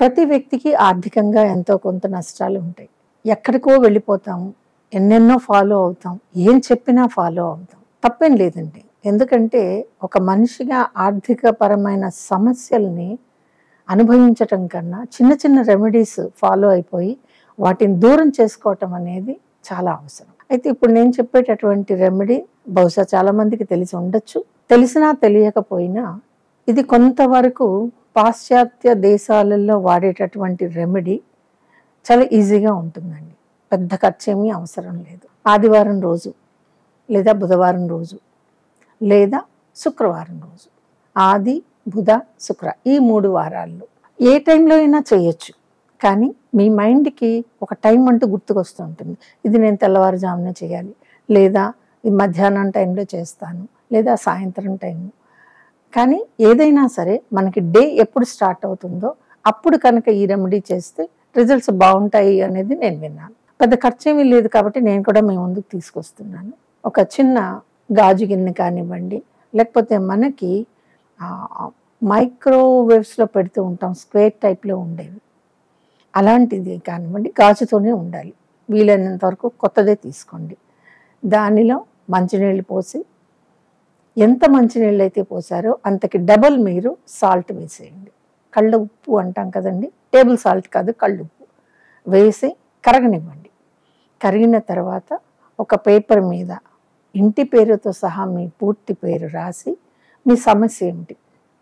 ప్రతి వ్యక్తికి ఆర్థికంగా ఎంతో కొంత నష్టాలు ఉంటాయి. ఎక్కడికో వెళ్ళిపోతాము. ఎన్నెన్నో ఫాలో అవుతాం. ఏం చెప్పినా ఫాలో అవుతాం. తప్పేం లేదండి. ఎందుకంటే ఒక మనిషిగా ఆర్థికపరమైన సమస్యల్ని అనుభవించటం కన్నా చిన్న చిన్న రెమెడీస్ ఫాలో అయిపోయి వాటిని దూరం చేసుకోవటం అనేది చాలా అవసరం. అయితే ఇప్పుడు నేను చెప్పేటటువంటి రెమెడీ బహుశా చాలామందికి తెలిసి ఉండొచ్చు. తెలిసినా తెలియకపోయినా ఇది కొంతవరకు పాశ్చాత్య దేశాలలో వాడేటటువంటి రెమెడీ చాలా ఈజీగా ఉంటుందండి. పెద్ద ఖర్చేమీ అవసరం లేదు. ఆదివారం రోజు లేదా బుధవారం రోజు లేదా శుక్రవారం రోజు, ఆది బుధ శుక్ర ఈ 3 వారాల్లో ఏ టైంలో అయినా చేయొచ్చు. కానీ మీ మైండ్కి ఒక టైం అంటూ గుర్తుకొస్తూ ఉంటుంది. ఇది నేను తెల్లవారుజామునే చేయాలి, లేదా ఈ మధ్యాహ్నం టైంలో చేస్తాను, లేదా సాయంత్రం టైము. కానీ ఏదైనా సరే మనకి డే ఎప్పుడు స్టార్ట్ అవుతుందో అప్పుడు కనుక ఈ రెమెడీ చేస్తే రిజల్ట్స్ బాగుంటాయి అనేది నేను విన్నాను. పెద్ద ఖర్చేమీ లేదు కాబట్టి నేను కూడా మీ ముందుకు తీసుకొస్తున్నాను. ఒక చిన్న గాజు గిన్నె కానివ్వండి, లేకపోతే మనకి మైక్రోవేవ్స్లో పెడుతూ ఉంటాం, స్క్వేర్ టైప్లో ఉండేవి, అలాంటిది కానివ్వండి, గాజుతోనే ఉండాలి. వీలైనంత వరకు కొత్తదే తీసుకోండి. దానిలో మంచినీళ్ళు పోసి, ఎంత మంచినీళ్ళు అయితే పోసారో అంతకి డబల్ మీరు సాల్ట్ వేసేయండి. కళ్ళ ఉప్పు అంటాం కదండి, టేబుల్ సాల్ట్ కాదు, కళ్ళుప్పు వేసి కరగనివ్వండి. కరిగిన తర్వాత ఒక పేపర్ మీద ఇంటి పేరుతో సహా మీ పూర్తి పేరు రాసి, మీ సమస్య ఏమిటి,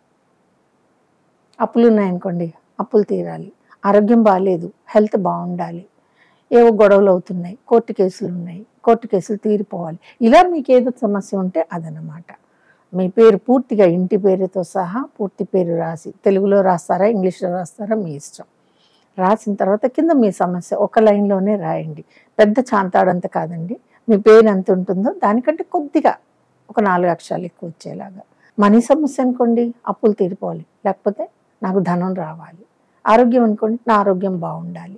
అప్పులు ఉన్నాయనుకోండి, అప్పులు తీరాలి, ఆరోగ్యం బాగాలేదు, హెల్త్ బాగుండాలి, ఏవో గొడవలు అవుతున్నాయి, కోర్టు కేసులు ఉన్నాయి, కోర్టు కేసులు తీరిపోవాలి, ఇలా మీకు ఏదో సమస్య ఉంటే అదనమాట. మీ పేరు పూర్తిగా ఇంటి పేరుతో సహా పూర్తి పేరు రాసి, తెలుగులో రాస్తారా ఇంగ్లీష్లో రాస్తారా మీ ఇష్టం, రాసిన తర్వాత కింద మీ సమస్య ఒక లైన్లోనే రాయండి. పెద్ద చాంతాడంత కాదండి, మీ పేరు ఎంత ఉంటుందో దానికంటే కొద్దిగా ఒక 4 అక్షరాలు ఎక్కువ వచ్చేలాగా. మనీ సమస్య అనుకోండి, అప్పులు తీరిపోవాలి, లేకపోతే నాకు ధనం రావాలి. ఆరోగ్యం అనుకోండి, నా ఆరోగ్యం బాగుండాలి.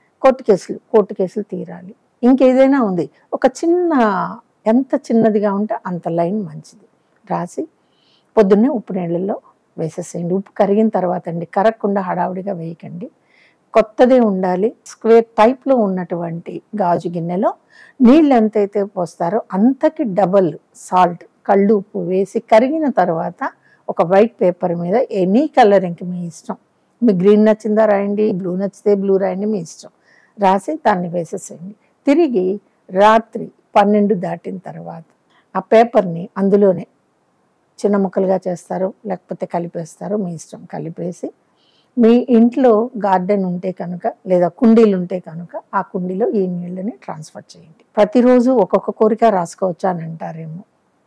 కోర్టు కేసులు తీరాలి. ఇంకేదైనా ఉంది, ఒక చిన్న, ఎంత చిన్నదిగా ఉంటే అంత లైన్ మంచిది రాసి పొద్దున్నే ఉప్పు నీళ్ళల్లో వేసేసేయండి. ఉప్పు కరిగిన తర్వాత అండి, కరగకుండా హడావుడిగా వేయకండి. కొత్తదే ఉండాలి. స్క్వేర్ టైప్లో ఉన్నటువంటి గాజు గిన్నెలో నీళ్ళు ఎంతైతే పోస్తారో అంతకి డబల్ సాల్ట్, కళ్ళు ఉప్పు వేసి కరిగిన తర్వాత ఒక వైట్ పేపర్ మీద ఎనీ కలర్ ఇంక మీ ఇష్టం, మీ గ్రీన్ నచ్చిందా రాయండి, బ్లూ నచ్చితే బ్లూ రాయండి, మీ ఇష్టం, రాసి దాన్ని వేసేసేయండి. తిరిగి రాత్రి 12 దాటిన తర్వాత ఆ పేపర్ని అందులోనే చిన్న ముక్కలుగా చేస్తారో లేకపోతే కలిపేస్తారో మీ ఇష్టం, కలిపేసి మీ ఇంట్లో గార్డెన్ ఉంటే కనుక లేదా కుండీలు ఉంటే కనుక ఆ కుండీలో ఈ నీళ్ళని ట్రాన్స్ఫర్ చేయండి. ప్రతిరోజు ఒక్కొక్క కోరిక రాసుకోవచ్చా అని అంటారేమో,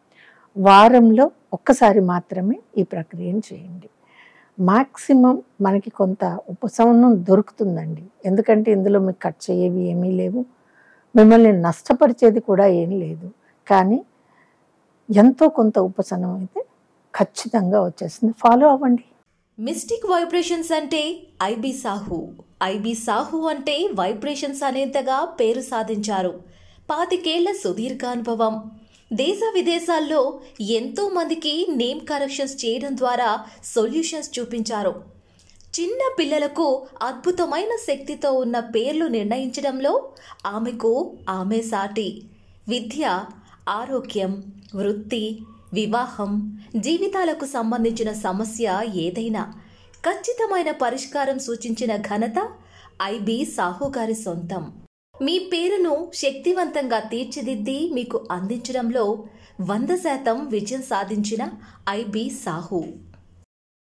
వారంలో ఒక్కసారి మాత్రమే ఈ ప్రక్రియను చేయండి. మాక్సిమం మనకి కొంత ఉపశమనం దొరుకుతుందండి. ఎందుకంటే ఇందులో మీకు కట్ చేయవి ఏమీ లేవు, మిమ్మల్ని నష్టపరిచేది కూడా ఏం లేదు. కానీ ఎంతో కొంత ఉపశమనం అయితే ఖచ్చితంగా వచ్చేస్తుంది. ఫాలో అవ్వండి. మిస్టిక్ వైబ్రేషన్స్ అంటే ఐబీ సాహు. ఐబీ సాహు అంటే వైబ్రేషన్స్ అనేంతగా పేరు సాధించారు. 25 ఏళ్ల సుదీర్ఘ అనుభవం. దేశ విదేశాల్లో ఎంతో మందికి నేమ్ కరెక్షన్స్ చేయడం ద్వారా సొల్యూషన్స్ చూపించారు. చిన్న పిల్లలకు అద్భుతమైన శక్తితో ఉన్న పేర్లు నిర్ణయించడంలో ఆమెకు ఆమె సాటి. విద్య, ఆరోగ్యం, వృత్తి, వివాహం, జీవితాలకు సంబంధించిన సమస్య ఏదైనా ఖచ్చితమైన పరిష్కారం సూచించిన ఘనత ఐబీ సాహు గారి సొంతం. మీ పేరును శక్తివంతంగా తీర్చిదిద్ది మీకు అందించడంలో 100% విజయం సాధించిన ఐబీ సాహు.